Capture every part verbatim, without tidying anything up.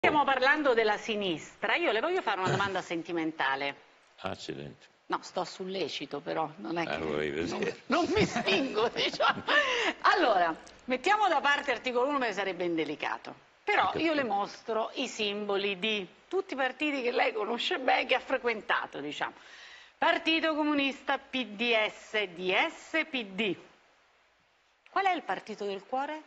Stiamo parlando della sinistra, io le voglio fare una domanda sentimentale. Accidenti. No, sto sul lecito però, non è che... Eh, non, non mi spingo, diciamo. Allora, mettiamo da parte articolo uno perché sarebbe indelicato. Però io le mostro i simboli di tutti i partiti che lei conosce bene, che ha frequentato, diciamo. Partito Comunista, P D S, D S, P D. Qual è il partito del cuore?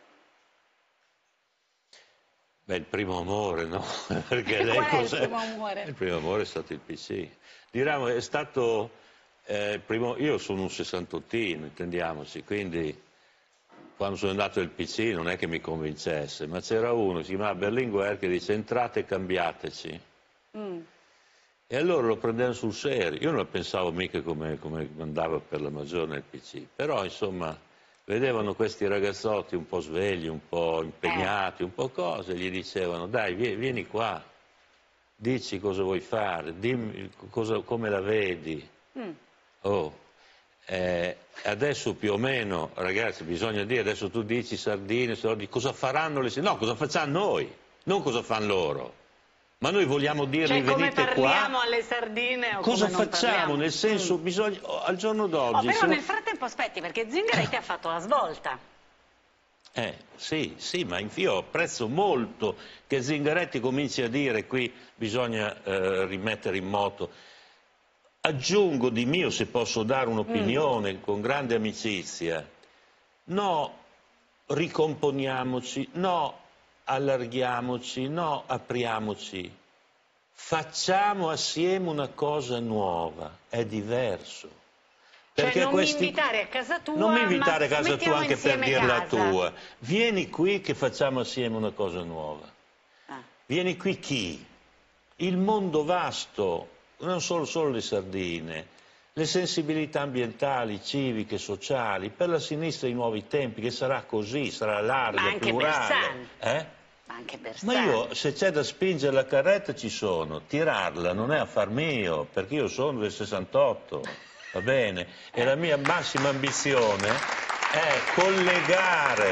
Beh, il primo amore, no? Perché lei Qual è il cos'è? primo amore? Il primo amore è stato il P C. Diciamo, è stato eh, il primo... Io sono un sessantottino, intendiamoci, quindi quando sono andato al P C non è che mi convincesse, ma c'era uno, si chiamava Berlinguer, che dice entrate e cambiateci. Mm. E allora lo prendevano sul serio. Io non lo pensavo mica come, come andava per la maggiore nel P C, però insomma... Vedevano questi ragazzotti un po' svegli, un po' impegnati, un po' cose, gli dicevano dai vieni qua, dici cosa vuoi fare, dimmi cosa, come la vedi. Mm. Oh, eh, adesso più o meno, ragazzi, bisogna dire, adesso tu dici sardine, cosa faranno le sardine? No, cosa facciamo noi, non cosa fanno loro. Ma noi vogliamo dirgli cioè, venite qua. Come parliamo alle sardine o cosa come non facciamo? Parliamo? Nel senso, mm. bisogna, oh, al giorno d'oggi... Oh, però se nel no... frattempo aspetti, perché Zingaretti ha fatto la svolta. Eh, sì, sì, ma io apprezzo molto che Zingaretti cominci a dire qui bisogna eh, rimettere in moto. Aggiungo di mio, se posso dare un'opinione, mm. con grande amicizia, no, ricomponiamoci, no, allarghiamoci, no, apriamoci. Facciamo assieme una cosa nuova, è diverso. Cioè Perché non questi... mi invitare a casa tua, non mi invitare a ma casa tua anche per dire la casa. tua. Vieni qui che facciamo assieme una cosa nuova. Ah. Vieni qui chi? Il mondo vasto, non solo, solo le sardine, le sensibilità ambientali, civiche, sociali, per la sinistra i nuovi tempi, che sarà così, sarà larga, ma anche plurale. Eh? Ma anche Bersani. Ma io, se c'è da spingere la carretta ci sono, tirarla non è affar mio, perché io sono del sessantotto. Va bene? E la mia massima ambizione è collegare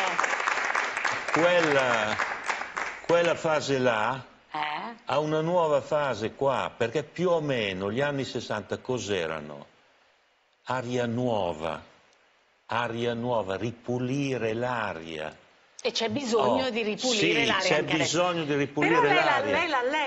quella, quella fase là a una nuova fase qua, perché più o meno gli anni sessanta cos'erano? Aria nuova, aria nuova, ripulire l'aria. E c'è bisogno oh, di ripulire sì, l'aria. C'è bisogno di ripulire l'aria.